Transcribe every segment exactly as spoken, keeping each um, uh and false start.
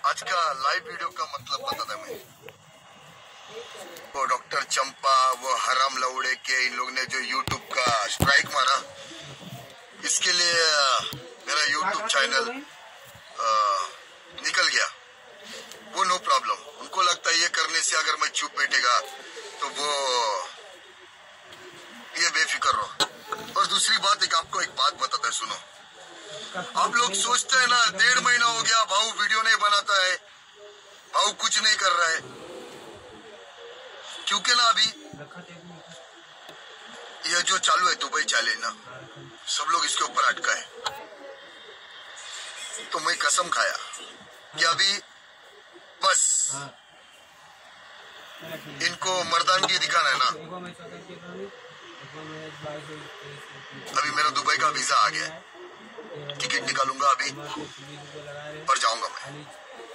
आज का live video का मतलब बता था मैं। वो डॉक्टर चंपा, वो हराम लौड़े के इन लोग ने जो यूट्यूब का स्ट्राइक मारा, इसके लिए मेरा यूट्यूब चैनल निकल गया। वो नो प्रॉब्लम, उनको लगता है ये करने से अगर मैं चुप बैठेगा तो वो ये बेफिक्र रहो। और दूसरी बात, एक आपको एक बात बताता है, सुनो। आप लोग सोचते हैं ना डेढ़ महीना हो गया भाऊ वीडियो नहीं बनाता है, भाऊ कुछ नहीं कर रहा है, क्योंकि ना अभी ये जो चालू है दुबई चैलेंज ना, सब लोग इसके ऊपर अटका है। तो मैं कसम खाया कि अभी बस इनको मर्दानगी दिखाना है ना। अभी मेरा दुबई का वीजा आ गया है, टिकट निकालूंगा अभी और जाऊंगा मैं।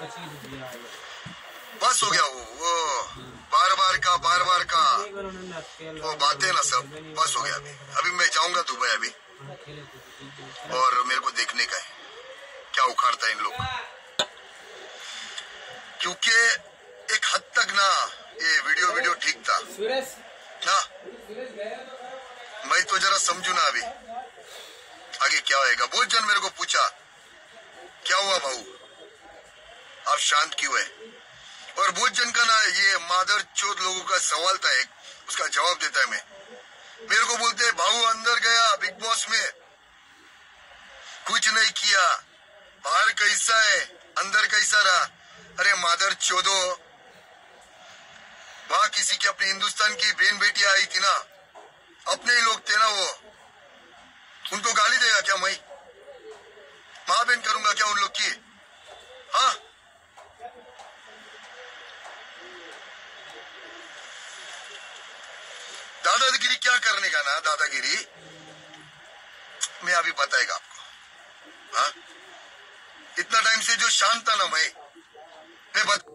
बस हो गया वो वो बार बार का बार बार का वो बातें ना, सब बस हो गया। अभी अभी मैं जाऊंगा दुबई अभी, और मेरे को देखने का है क्या उखाड़ता है इन लोग। क्योंकि एक हद तक ना ये वीडियो वीडियो ठीक था ना। मैं तो जरा समझू ना अभी आगे क्या होएगा। बहुत जन मेरे को पूछा क्या हुआ भाऊ, आप शांत क्यों है। और बहुत जन का ना ये मादर चोद लोगों का सवाल था एक, उसका जवाब देता है मैं। मेरे को बोलते हैं भाऊ अंदर गया बिग बॉस में, कुछ नहीं किया, बाहर कैसा है अंदर कैसा रहा। अरे मादर चोदो, वहां किसी की अपने हिंदुस्तान की बहन बेटियां आई थी ना, अपने ही लोग थे ना, वो उनको गाली देगा क्या मैं? मां बहन करूंगा क्या उन लोग की? हाँ, दादागिरी क्या करने का ना, दादागिरी मैं अभी बताएगा आपको। हाँ, इतना टाइम से जो शांत था ना मैं मैं बत...